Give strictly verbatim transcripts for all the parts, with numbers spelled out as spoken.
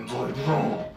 現在部の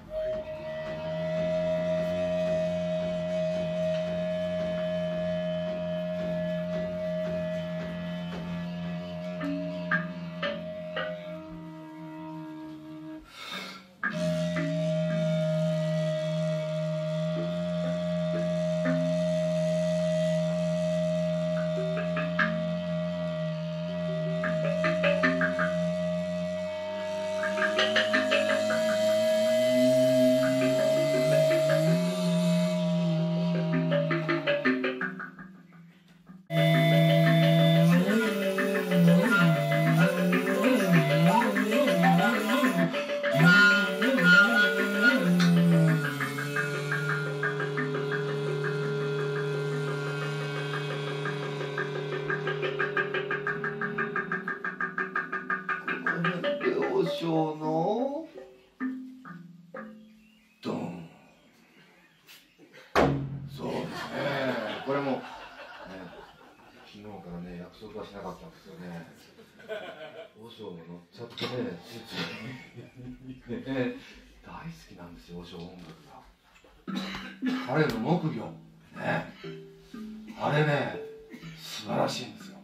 のドン。そうですね。これも、ね、昨日からね約束はしなかったんですよね。和尚も乗っちゃってね、ね大好きなんですよ和尚音楽が。彼の木魚ね、あれね素晴らしいんですよ。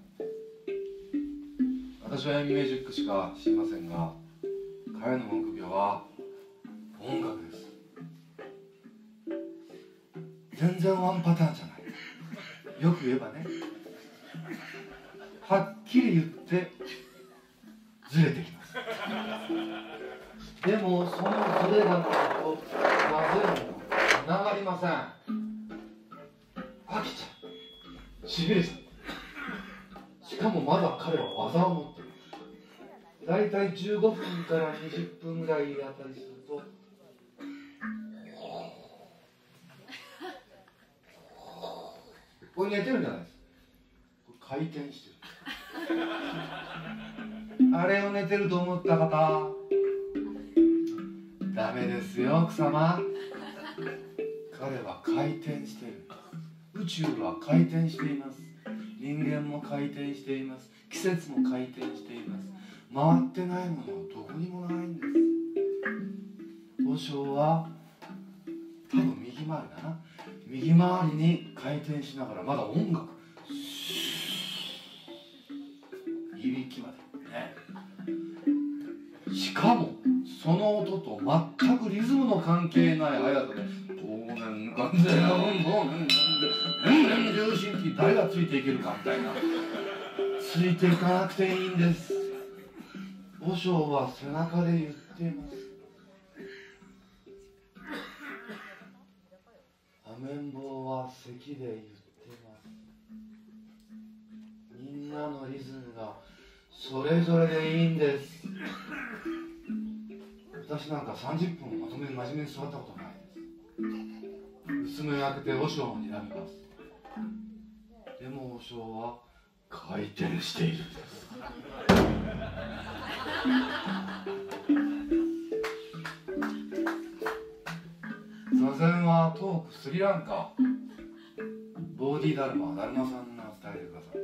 私はエンミュージックしか知りませんが、彼の木魚は音楽です。全然ワンパターンじゃない。よく言えばね、はっきり言ってずれてきます。でもそのずれがないとなぜもつながりません。飽きちゃう、しびれちゃう。しかもまだ彼は技を持っている。だいたいじゅうごふんからにじゅっぷんぐらいあたりすると、これ寝てるんじゃないです。これ回転してる。あれを寝てると思った方、ダメですよ奥様。彼は回転している。宇宙は回転しています。人間も回転しています。季節も回転しています。回ってないものはどこにもないんです。和尚は多分右回りだな。右回りに回転しながらまだ音楽、いびきまでね。しかもその音と全くリズムの関係ない速さで「当面完全な本本年々重心って誰がついていけるか」みたいな、ついていかなくていいんです。和尚は背中で言っています。アメンボは咳で言ってます。みんなのリズムがそれぞれでいいんです。私なんかさんじゅっぷんまとめに真面目に座ったことないです。薄目を開けて和尚を睨みます。でも和尚は回転しているんです。座禅は遠くスリランカ、ボーディダルマ、ダルマさんが伝えてくださった。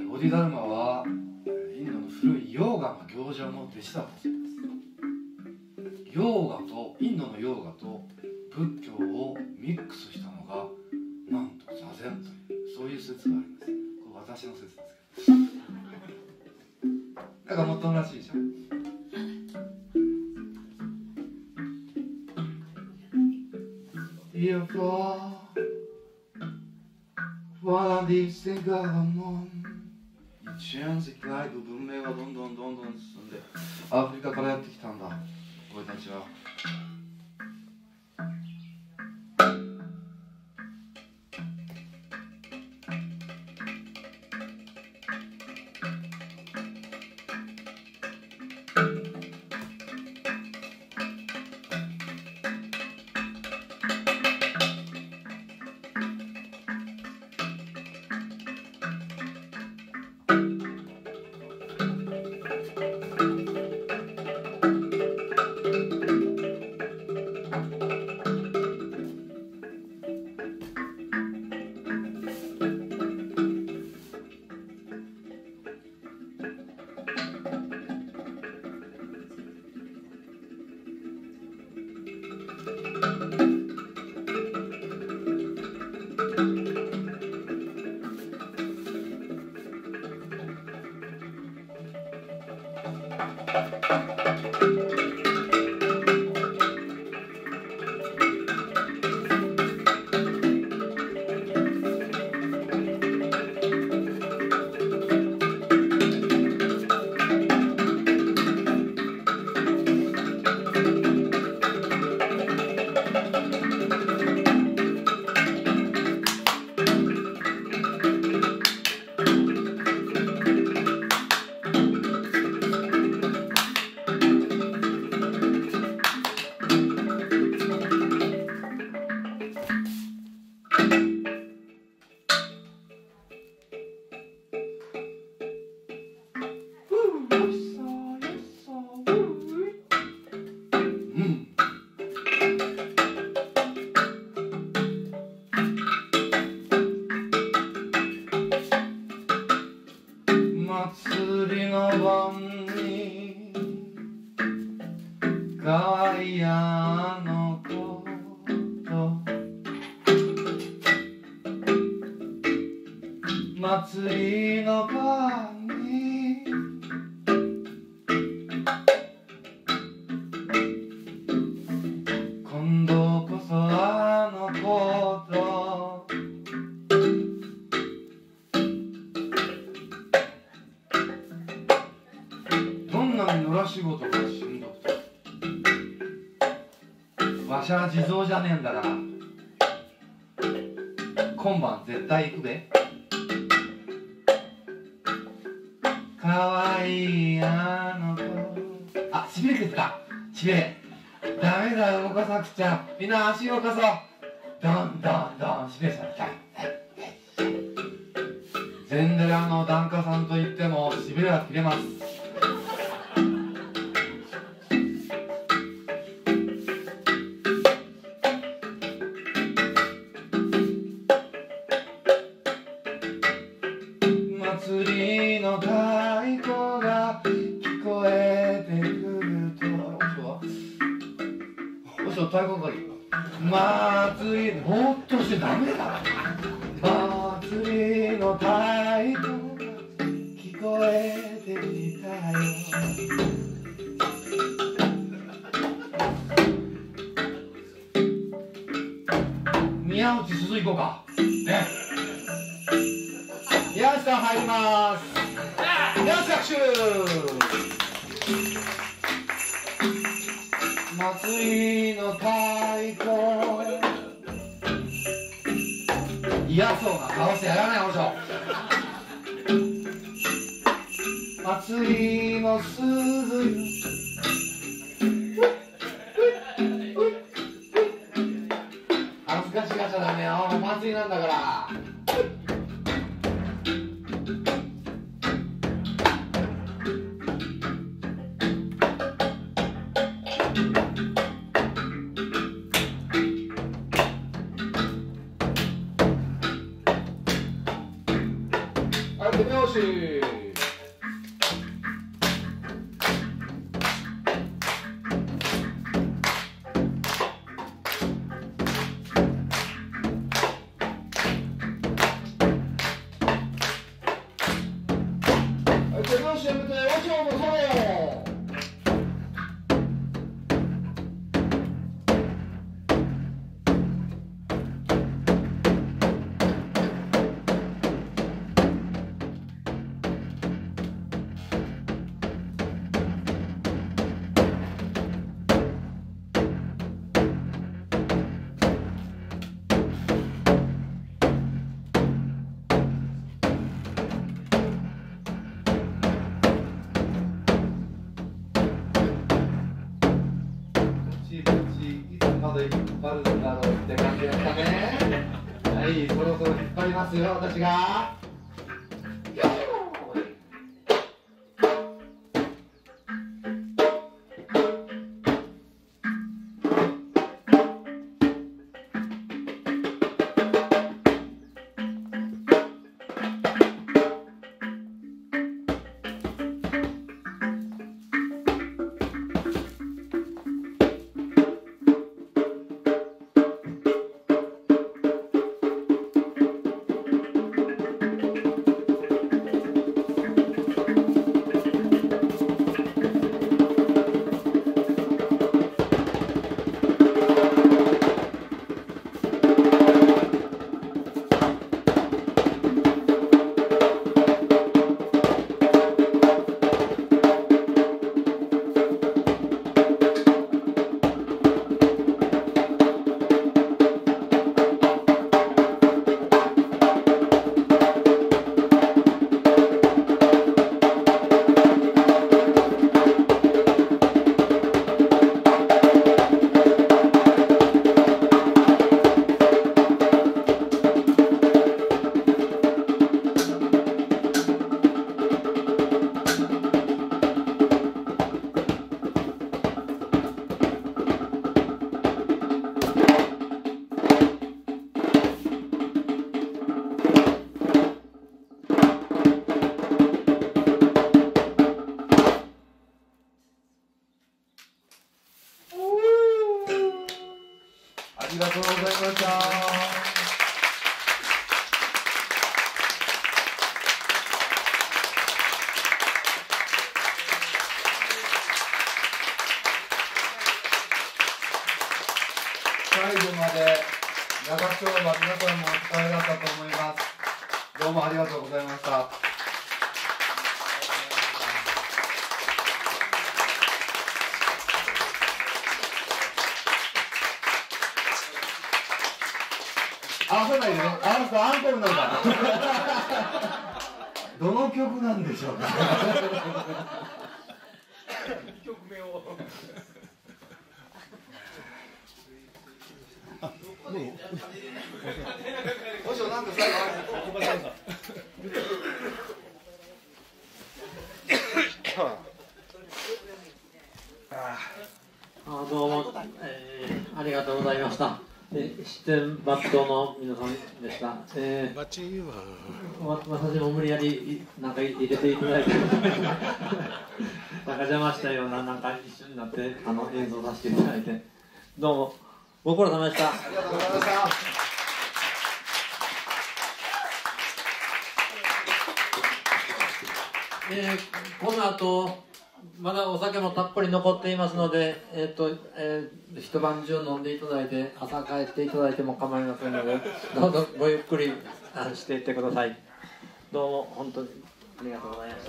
ボーディダルマはインドの古いヨーガの行者の弟子だったそうです。ヨーガとインドのヨーガと仏教をミックスしたのがなんと座禅という、そういう説があります。これ私の説ですけど、だからもっともらしいでしょ。Dear God, one of these things are on。一円石内部文明がどんどんどんどん進んでアフリカからやってきたんだ、俺たちは。 祭りの晩に今度こそあのことどんなに野良仕事がしんどくてわしゃ地蔵じゃねえんだから今晩絶対行くべ。かわいいあの子。あ、しびれくってた。しびれ。ダメだ、動かさなくちゃ。みんな足を動かそう。どんどんどん、しびれさんきた。禅寺の檀家さんといってもしびれは切れます。祭りの太鼓が聞こえてくると、おしょ、太鼓がいい。祭り、ぼーっとしてダメだ。祭りの太鼓が聞こえてきたよ。宮内鈴行こうか。ね。宮内さん入ります。宮内拍手。祭りの太鼓。嫌そうな顔してやらないでしょ。祭りの鈴。恥ずかしがっちゃダメよ。お祭りなんだから。手拍子。手拍子やめて、和尚のソロ。いつまで引っ張るんだろうって感じですかね。はい、そろそろ引っ張りますよ、私が。 がとうございました。あ、そうだよね。あの人アンコールなんだ。どの曲なんでしょうか。 曲名を。 どうしよう、なんか最後。 あ、どうも、えー、ありがとうございました。七転八倒の皆さんでした。えー、わ私も無理やりなんか入れていただいてなんか邪魔したような、なんか一緒になってあの演奏させていただいて、どうもご苦労様でした。 ありがとうございました。 えー、この後まだお酒もたっぷり残っていますので、えーとえー、一晩中飲んでいただいて朝帰っていただいても構いませんので、どうぞごゆっくりしていってください。どうも本当にありがとうございました。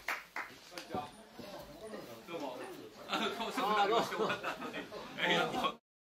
どうも。あの、顔してもらってもらってもらって。ありがとう。